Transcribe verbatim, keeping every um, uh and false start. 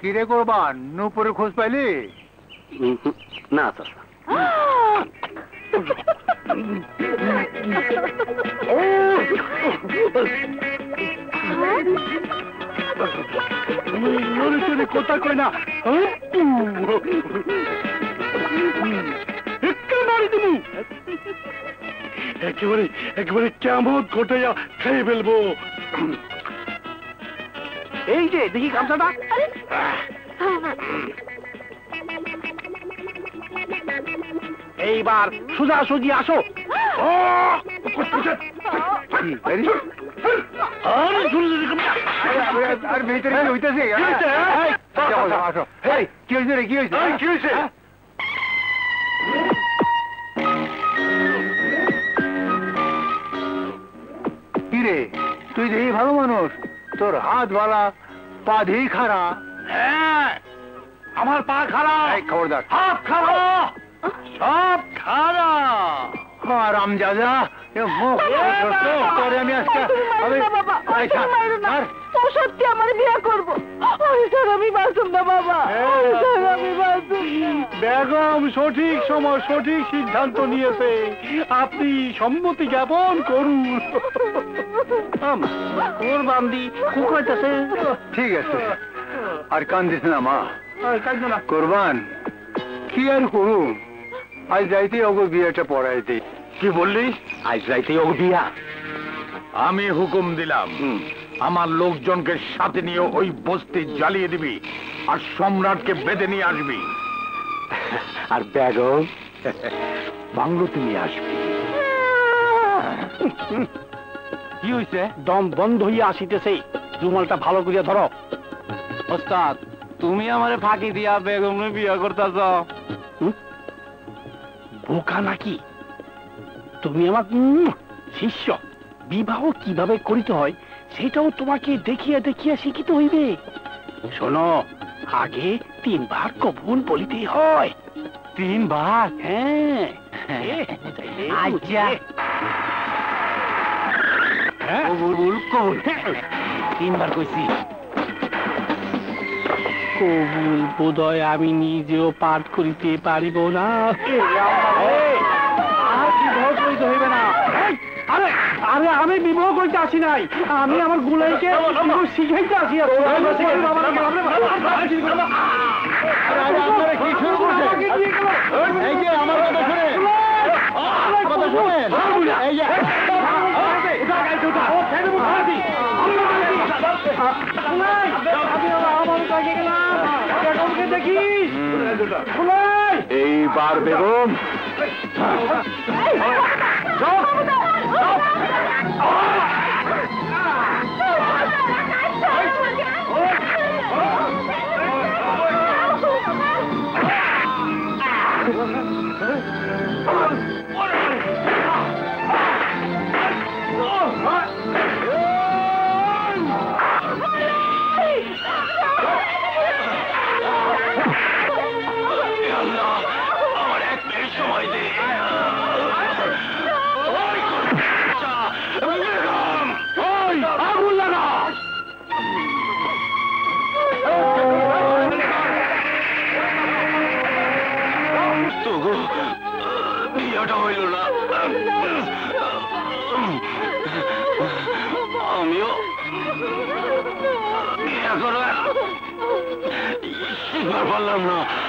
কিরে করবান নূপুরের খোঁজ পাইলি? না চাচা। কথা কই না মারি তুমি একেবারে একেবারে কেমন ঘটাইয়া খেয়ে ফেলবো। এই যে দেখি গামছাটা। এইবার সোজা সুজি আসো। আর ভিতরে কি হইতেছে? কি হয়েছে রে? কি হয়েছে? কি হয়েছে? কি রে তুই দেখি ভালো মানুষ, তোর হাত ভালা পা দেখি খারা। হ্যাঁ আমার পা খারাপ, খবরদার হাত খারাপ, সব খারা। রাম দাদা আমি আজকে সত্যি আমার বিয়ে করবো। আমি বাঁচুম না বাবা, আমি বাঁচুম না। বেগম সঠিক সময় সঠিক সিদ্ধান্ত নিয়েছে, আপনি সম্মতি জ্ঞাপন করুন। কোরবান্দি কুকাইতেছে। ঠিক আছে আর কান্দিস না মা, কোরবান কি আর করুন, আজ যাইতে ওগো বিয়েটা পড়াইতে। কি বললি? আজ রাইতে ওগো বিয়া? আমি হুকুম দিলাম আমার লোকজনকে সাথে নিয়ে ওই বস্তি জ্বালিয়ে দিবি আর সম্রাটকে বেঁধে নিয়ে আসবি। আর বেগম বাংলোতে নিয়ে আসবি। কি হইছে? দম বন্ধ হইয়া আসিতেছে, রুমালটা ভালো করিয়া ধরো। ওস্তাদ তুমি আমারে ফাঁকি দিয়া বেগম বিয়া করতেছ? বোকা নাকি তুমি? আমার শিষ্য, বিবাহ কিভাবে করিতে হয় সেটাও তোমাকে দেখিয়া দেখিয়া শিখিতে হইবে। শোনো, আগে তিনবার কবুল বলিতে হয়। তিনবার? হ্যাঁ। আচ্ছা কবুল কবুল তিনবার কইছি। কবুল বোধহয় আমি নিজেও পাঠ করিতে পারিব না। আর বিবাহ করিতে হইবে না। আরে আরে আমি বিবাহ করতে আসি নাই, আমি আমার গুলাইকে শিখাইতে আসি। এইবার বেগম বিয়েটা হইল না। আমিও বিয়ে করো শিখবার পারলাম না।